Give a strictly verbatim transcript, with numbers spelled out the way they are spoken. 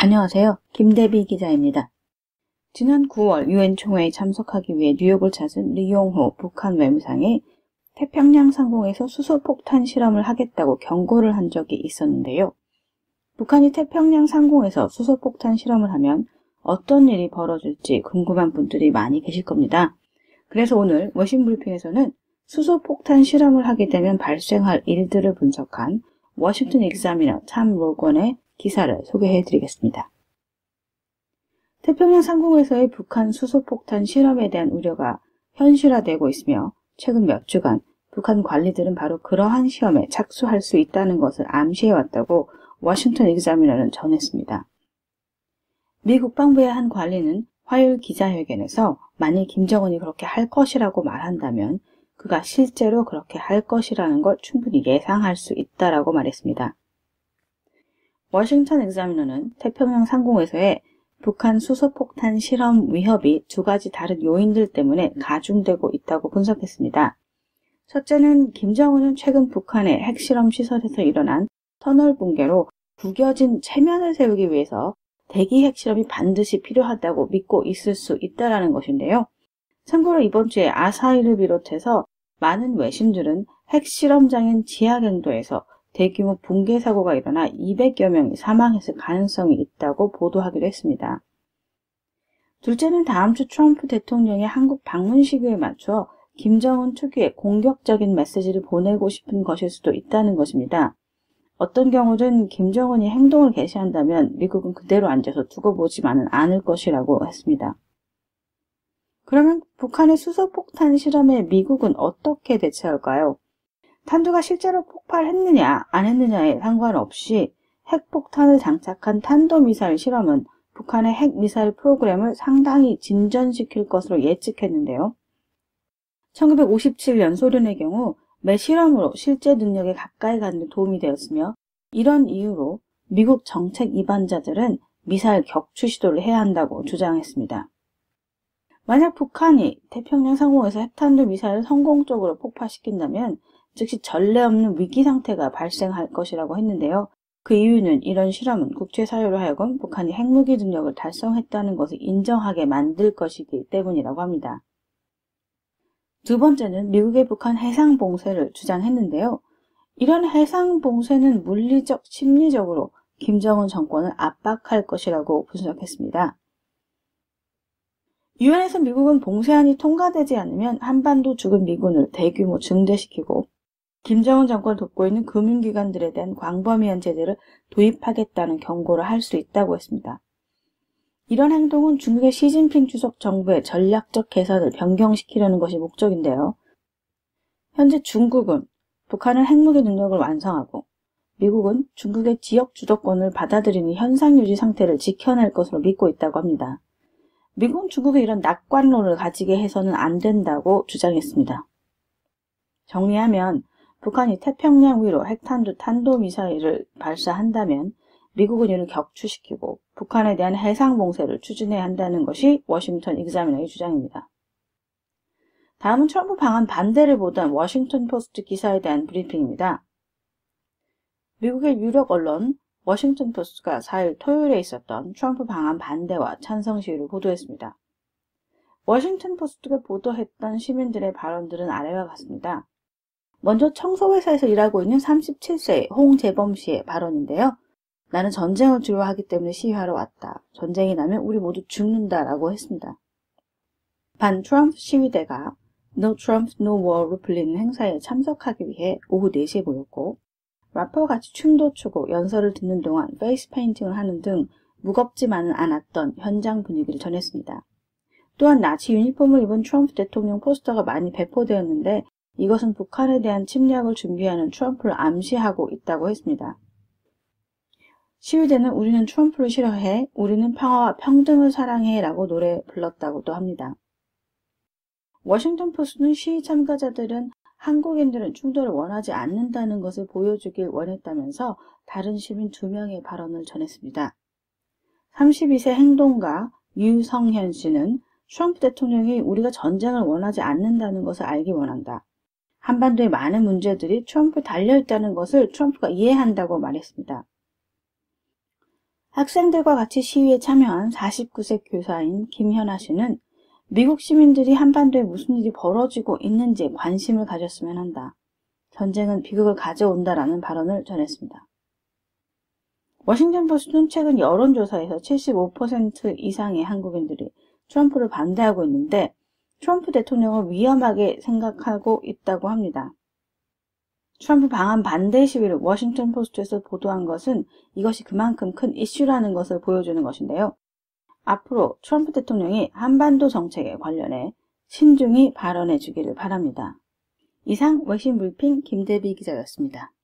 안녕하세요. 김대비 기자입니다. 지난 구월 유엔 총회에 참석하기 위해 뉴욕을 찾은 리용호 북한 외무상이 태평양 상공에서 수소폭탄 실험을 하겠다고 경고를 한 적이 있었는데요. 북한이 태평양 상공에서 수소폭탄 실험을 하면 어떤 일이 벌어질지 궁금한 분들이 많이 계실 겁니다. 그래서 오늘 워싱 브리핑에서는 수소폭탄 실험을 하게 되면 발생할 일들을 분석한 워싱턴 익자미너 탐 로건의 기사를 소개해 드리겠습니다. 태평양 상공에서의 북한 수소폭탄 실험에 대한 우려가 현실화되고 있으며 최근 몇 주간 북한 관리들은 바로 그러한 시험에 착수할 수 있다는 것을 암시해왔다고 워싱턴 익자미너는 전했습니다. 미 국방부의 한 관리는 화요일 기자회견에서 만일 김정은이 그렇게 할 것이라고 말한다면 그가 실제로 그렇게 할 것이라는 걸 충분히 예상할 수 있다라고 말했습니다. 워싱턴 익자미너는 태평양 상공에서의 북한 수소폭탄 실험 위협이 두 가지 다른 요인들 때문에 가중되고 있다고 분석했습니다. 첫째는 김정은은 최근 북한의 핵실험 시설에서 일어난 터널 붕괴로 구겨진 체면을 세우기 위해서 대기 핵실험이 반드시 필요하다고 믿고 있을 수 있다는 것인데요. 참고로 이번 주에 아사히를 비롯해서 많은 외신들은 핵실험장인 지하갱도에서 대규모 붕괴 사고가 일어나 이백여 명이 사망했을 가능성이 있다고 보도하기도 했습니다. 둘째는 다음 주 트럼프 대통령의 한국 방문 시기에 맞춰 김정은 특유의 공격적인 메시지를 보내고 싶은 것일 수도 있다는 것입니다. 어떤 경우든 김정은이 행동을 개시한다면 미국은 그대로 앉아서 두고 보지만은 않을 것이라고 했습니다. 그러면 북한의 수소폭탄 실험에 미국은 어떻게 대처할까요? 탄두가 실제로 폭발했느냐 안 했느냐에 상관없이 핵폭탄을 장착한 탄도미사일 실험은 북한의 핵미사일 프로그램을 상당히 진전시킬 것으로 예측했는데요. 천구백오십칠 년 소련의 경우 매 실험으로 실제 능력에 가까이 가는 데 도움이 되었으며 이런 이유로 미국 정책 이반자들은 미사일 격추 시도를 해야 한다고 주장했습니다. 만약 북한이 태평양 상공에서 핵탄두 미사일을 성공적으로 폭파시킨다면 즉시 전례 없는 위기 상태가 발생할 것이라고 했는데요. 그 이유는 이런 실험은 국제사회로 하여금 북한이 핵무기 능력을 달성했다는 것을 인정하게 만들 것이기 때문이라고 합니다. 두 번째는 미국의 북한 해상 봉쇄를 주장했는데요. 이런 해상 봉쇄는 물리적, 심리적으로 김정은 정권을 압박할 것이라고 분석했습니다. 유엔에서 미국은 봉쇄안이 통과되지 않으면 한반도 주둔 미군을 대규모 증대시키고 김정은 정권을 돕고 있는 금융기관들에 대한 광범위한 제재를 도입하겠다는 경고를 할 수 있다고 했습니다. 이런 행동은 중국의 시진핑 주석 정부의 전략적 계산을 변경시키려는 것이 목적인데요. 현재 중국은 북한의 핵무기 능력을 완성하고 미국은 중국의 지역 주도권을 받아들이는 현상 유지 상태를 지켜낼 것으로 믿고 있다고 합니다. 미국은 중국의 이런 낙관론을 가지게 해서는 안 된다고 주장했습니다. 정리하면 북한이 태평양 위로 핵탄두 탄도미사일을 발사한다면 미국은 이를 격추시키고 북한에 대한 해상 봉쇄를 추진해야 한다는 것이 워싱턴 익자미너의 주장입니다. 다음은 트럼프 방한 반대를 보도한 워싱턴 포스트 기사에 대한 브리핑입니다. 미국의 유력 언론 워싱턴 포스트가 사일 토요일에 있었던 트럼프 방한 반대와 찬성 시위를 보도했습니다. 워싱턴 포스트가 보도했던 시민들의 발언들은 아래와 같습니다. 먼저 청소회사에서 일하고 있는 삼십칠 세의 홍재범 씨의 발언인데요. 나는 전쟁을 두려워하기 때문에 시위하러 왔다. 전쟁이 나면 우리 모두 죽는다라고 했습니다. 반 트럼프 시위대가 No Trump, No War로 불리는 행사에 참석하기 위해 오후 네 시에 모였고 래퍼와 같이 춤도 추고 연설을 듣는 동안 페이스 페인팅을 하는 등 무겁지만은 않았던 현장 분위기를 전했습니다. 또한 나치 유니폼을 입은 트럼프 대통령 포스터가 많이 배포되었는데 이것은 북한에 대한 침략을 준비하는 트럼프를 암시하고 있다고 했습니다. 시위대는 우리는 트럼프를 싫어해, 우리는 평화와 평등을 사랑해 라고 노래 불렀다고도 합니다. 워싱턴 포스트는 시위 참가자들은 한국인들은 충돌을 원하지 않는다는 것을 보여주길 원했다면서 다른 시민 두 명의 발언을 전했습니다. 삼십이 세 행동가 유성현 씨는 트럼프 대통령이 우리가 전쟁을 원하지 않는다는 것을 알기 원한다. 한반도의 많은 문제들이 트럼프에 달려있다는 것을 트럼프가 이해한다고 말했습니다. 학생들과 같이 시위에 참여한 사십구 세 교사인 김현아 씨는 미국 시민들이 한반도에 무슨 일이 벌어지고 있는지에 관심을 가졌으면 한다. 전쟁은 비극을 가져온다라는 발언을 전했습니다. 워싱턴 포스트는 최근 여론조사에서 칠십오 퍼센트 이상의 한국인들이 트럼프를 반대하고 있는데 트럼프 대통령을 위험하게 생각하고 있다고 합니다. 트럼프 방한 반대 시위를 워싱턴 포스트에서 보도한 것은 이것이 그만큼 큰 이슈라는 것을 보여주는 것인데요. 앞으로 트럼프 대통령이 한반도 정책에 관련해 신중히 발언해 주기를 바랍니다. 이상 외신 브리핑 김대비 기자였습니다.